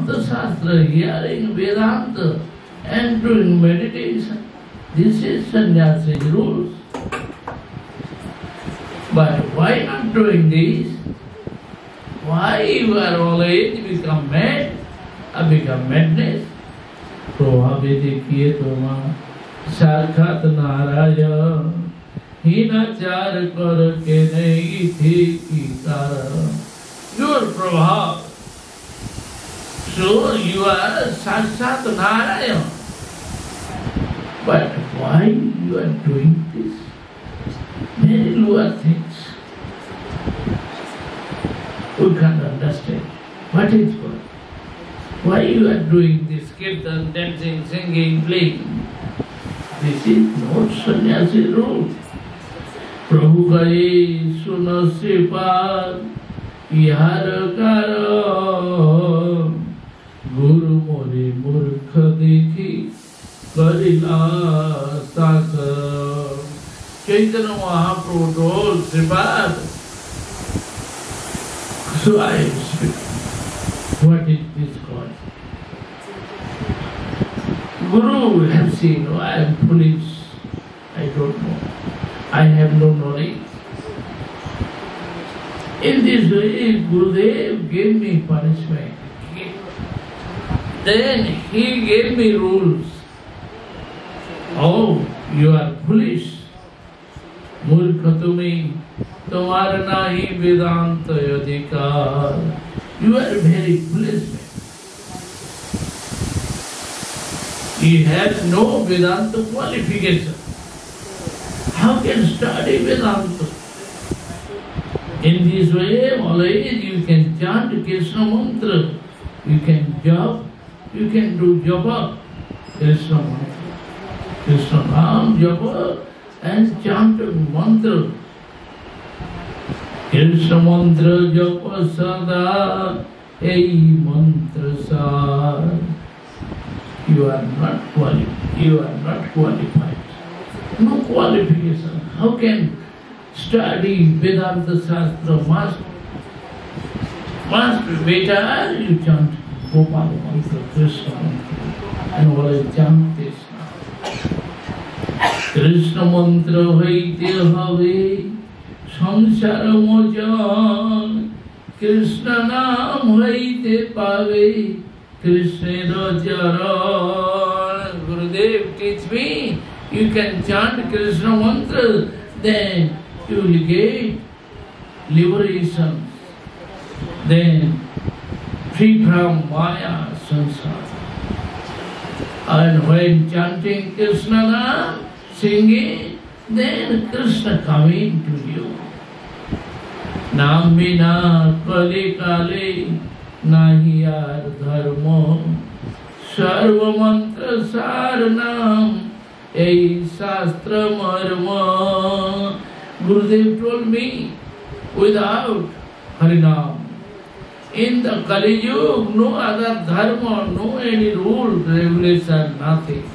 the Shastra, hearing Vedanta and doing meditation. This is sannyasi's rules. But why not doing this? Why you are always become mad or become madness? प्रभावे देखिए तो माँ साक्षात नारायण हीनाचार कर के नहीं थी की कारण your प्रभाव. So you are साक्षात Narayan. But why you are doing this? Very lower things. We can't understand. What is God? Why you are doing this kirtan, dancing, singing, playing? This is not sannyasi rule. Prabhu kahe suno sripad ihar karo Guru more murkha dekhi karila sakar. Chaitanya Mahaprabhu told Sripad, so I am speaking. What is this God? Guru have seen, oh, I am foolish. I don't know. I have no knowledge. In this way, Gurudev gave me punishment. Then he gave me rules. Oh, you are foolish. Murkha tumi, tumhara nahi Vedanta adhikar. You are very foolish man. You have no Vedanta qualification. How can study Vedanta? In this way, always you can chant Krishna mantra. You can japa. You can do japa. Krishna mantra. Krishna Naam japa and chant mantra. Krishna mantra japa sada ei mantra sar. You are not qualified. You are not qualified. No qualification. How can study Vedanta Shastra must be better? You chant Gopal mantra, Krishna mantra, and always chant this. Krishna mantra hoite have samsara mojan, Krishna naam hoite pave, Krishna charan. Gurudev teach me, you can chant Krishna mantra, then you will get liberation, then free from Maya samsara. And when chanting Krishna naam, singing, then Krishna coming to you. Naam bina kale kale nahi ar dharma, sarva mantra sar naam ei shastra marma. Gurudev told me, without Harinam, in the Kali Yuga, no other dharma, no any rule, regulation, nothing.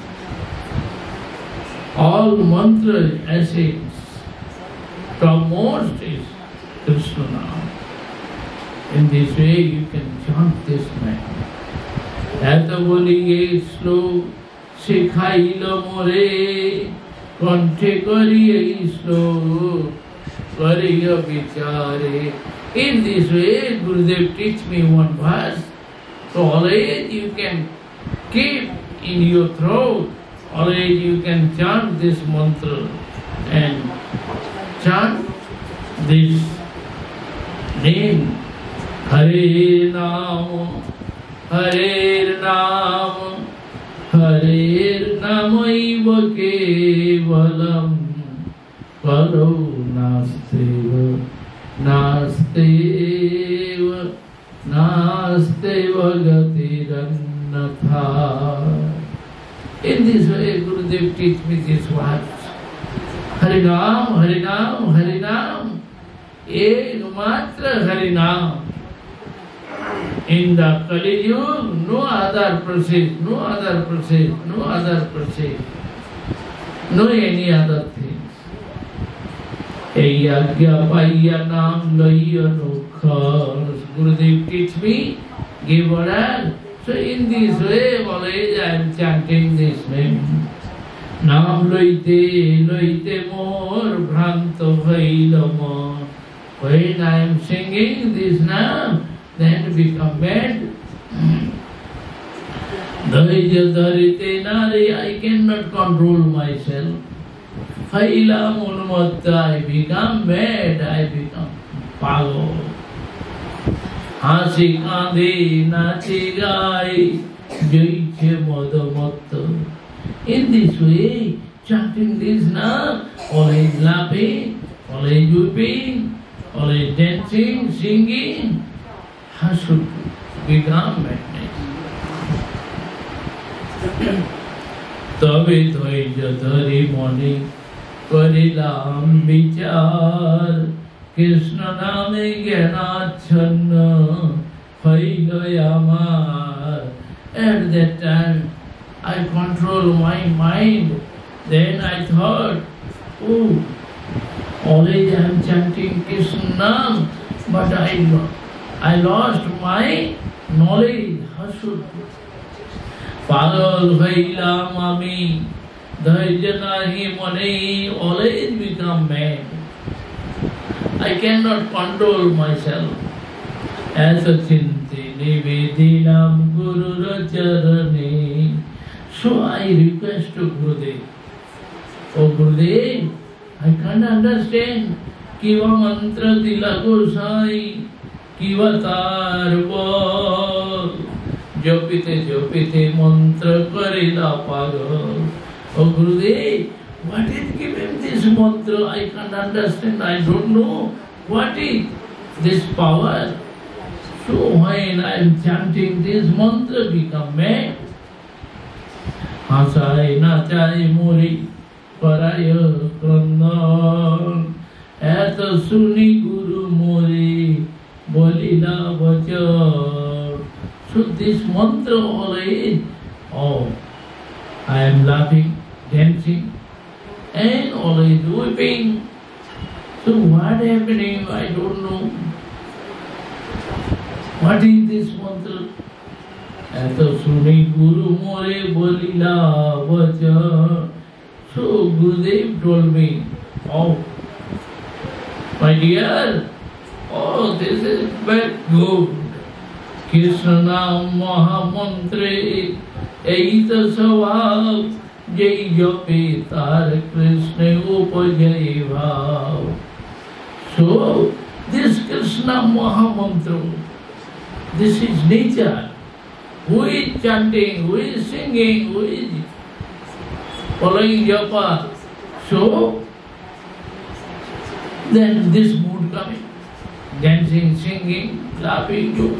All mantra essence, topmost is Krishna Naam. In this way you can chant this mantra. Eta boliye slow, sikhailo more, kanthe kariye slow, kariya vichare. In this way, Gurudev teach me one verse, so always you can keep in your throat, always you can chant this mantra and chant this name, Hare Naam, Hare Naam, Hare Namaiva Kevalam, Karo Nasteva. Nasteva, Nasteva Gatirannatha. In this way, Gurudev teach me these words. Harinam, Harinam, Harinam. Ekmatra Harinam. In the Kali Yuga, no other process, no other process, no other process, no any other things. Eyagya Paya Nam Laya Nukha. Gurudev teach me give order. So in this way, always I am chanting this name. Nam loite loite mor bhranto vailama. When I am singing this name, then become mad. Dhairya dharite nari, I cannot control myself. Faila unmatta, I become mad, I become pagal. Hasi kande nachi gai, jaiche madamatta. In this way, chanting this name, always laughing, always weeping, always dancing, singing, has to become madness. तबे धैर्य धरि मणि करिलाम विचार कृष्ण नामे ज्ञानाच्छन्न हईल आमार. At that time I control my mind. Then I thought, oh, always I am chanting Krishna, but I lost my knowledge. Pagal bhailam ami, dhairya nahi mane, always become mad. I cannot control myself. As a chinti nivedinam guru racharane. So I request to Gurudev, oh Gurudev, I can't understand. Kiva mantra dila gosai, kiva tarbol. Jopite mantra karila pagal. Oh Gurudev, what is giving this mantra? I can't understand. I don't know what is this power. So when I am chanting this mantra, become mad. Hasai nachai muri paraya krandan. Eta suni guru muri bolila vachar. So this mantra always, oh, I am laughing, dancing, and always weeping. So what happening? I don't know. What is this mantra? Ato suni guru more bolila vacha. So Gurudev told me, oh, my dear, oh, this is very good. Krishna Nam Mahamantre Eita Savab Jai Jopi Tar Krishna Upajai Bhav. So, this Krishna Mahamantra, this is nature. Who is chanting, who is singing, who is following japa. So, then this mood coming, dancing, singing, laughing, joke.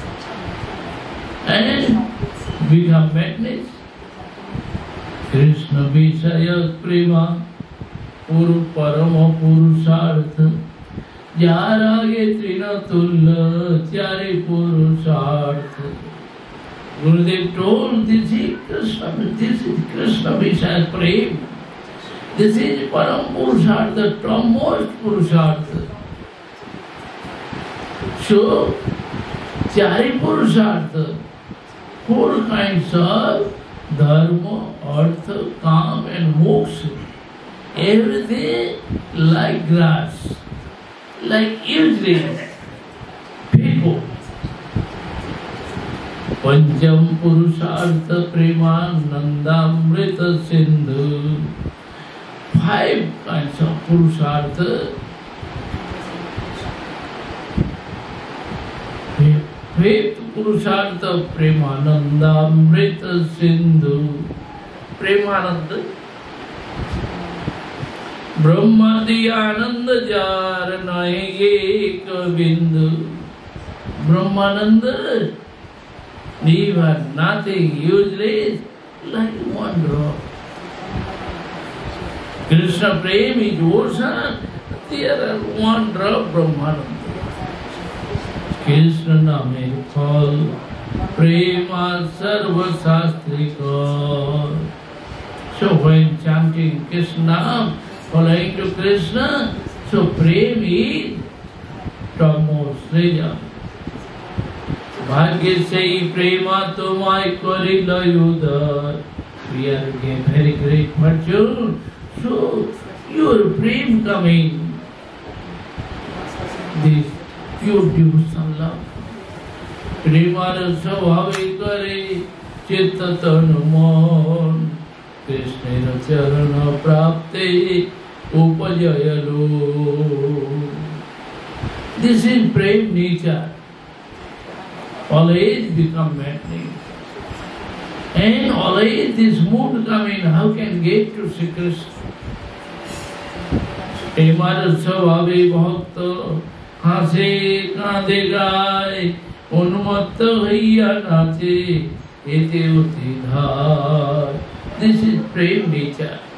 And become madness. Krishna Vishaya Prema Puru Parama Purusartha Jarage Trina Tulla Chari Purusartha. Gurudev told this is Krishna Vishaya Prema. This is Param Purusartha, topmost Purusartha. So, Chari Purusartha, 4 kinds of dharma, artha, kam and moksha. Everything like grass, like useless people. Pancham Purusartha Premanandamrita Sindhu. 5 kinds of Purusartha. 5th Purusartha Premanandamrita Sindhu. Premananda Brahmadi Ananda Jar Naige Kabindu. Brahmananda, leave her nothing, useless, like one drop. Krishna Prem is ocean, there are 1 drop Brahmananda. Krishna Name Phal Prema Sarva Sastrika. So when chanting Krishna, following to Krishna, so Prem is topmost treasure. भाग्य से ही प्रेमा तुम्हारे करिल उदर। We are again very great mature. So your prem coming, this pure devotion love. प्रेमार स्वभावे करे चित्त तनु मन, कृष्णेर चरण प्राप्ते उपजयलो। This is prem nature. Always become maddening. And always this mood come in, how can get to Sri Krishna? प्रेमार स्वभावे भक्त हासे कांदे गाए, उन्मत्त हइया नाचे एते उते धार। This is prem nature.